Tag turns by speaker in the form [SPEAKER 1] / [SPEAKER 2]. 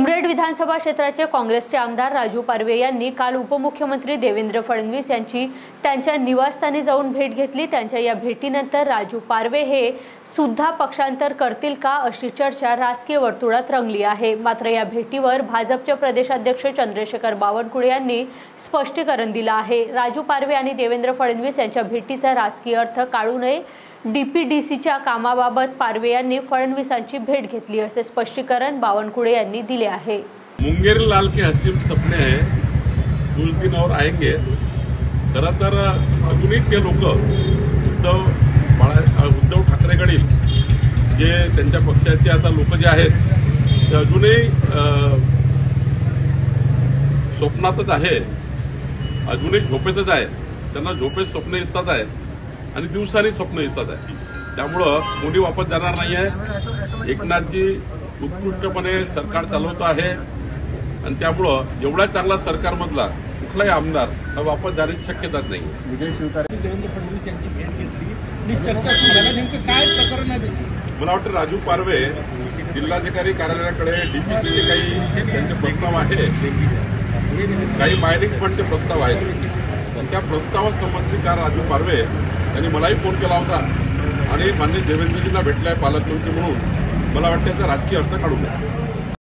[SPEAKER 1] उमरेड विधानसभा क्षेत्राचे काँग्रेसचे आमदार राजू पारवे यांनी काल उपमुख्यमंत्री देवेंद्र फडणवीस यांची त्यांच्या निवासस्थानी जाऊन भेट घेतली। त्यांच्या या भेटीनंतर राजू पारवे हे सुद्धा पक्षांतर करतील का अशी चर्चा राजकीय वर्तुळात रंगली आहे। मात्र या भेटीवर भाजपचे प्रदेशाध्यक्ष चंद्रशेखर बावनकुळे यांनी स्पष्टीकरण दिलं आहे। राजू पारवे आणि देवेंद्र फडणवीस यांच्या भेटीचा राजकीय अर्थ काढू नये। डीपीडीसीच्या कामाबाबत पारवे यांनी फडणवीसांची भेट घेतली असे स्पष्टीकरण बावनकुळे यांनी दिले आहे।
[SPEAKER 2] मुंगेर लाल के हसीम सपने हैं कुछ दिन और आएंगे। खरं तर अजूनही ते लोक उद्धव ठाकरेकडील जे त्यांच्या पक्षाचे आता लोक जे आहेत ते अजूनही स्वप्नातच आहे, अजूनही झोपेतच आहे। त्यांना झोपेत स्वप्न दिसतात आहे आणि दिवसांनी स्वप्न दिसतात आहे। त्यामुळं कोणी वापस जाणार नाही आहे। एकनाथजी उत्कृष्टपणे सरकार चालवतो आहे आणि त्यामुळं एवढा चांगला सरकारमधला कुठलाही आमदार हा वापस जाण्याची शक्यताच नाही।
[SPEAKER 3] विजय शिवतारे देवेंद्र फडणवीस यांची भेट घेतली आणि चर्चा सुरू झाली। नेमकं काय प्रकरण आहे?
[SPEAKER 2] मला वाटतं राजू पारवे जिल्हाधिकारी कार्यालयाकडे डीपीसीचे काही त्यांचे प्रस्ताव आहे, काही मायनिंग फंडचे प्रस्ताव आहेत। त्या प्रस्तावासंबंधी काल राजू पारवे यांनी मलाही फोन केला होता आणि माननीय देवेंद्रजींना भेटलाय पालकमंत्री म्हणून। मला वाटतं त्याचा राजकीय अर्थ काढू नये।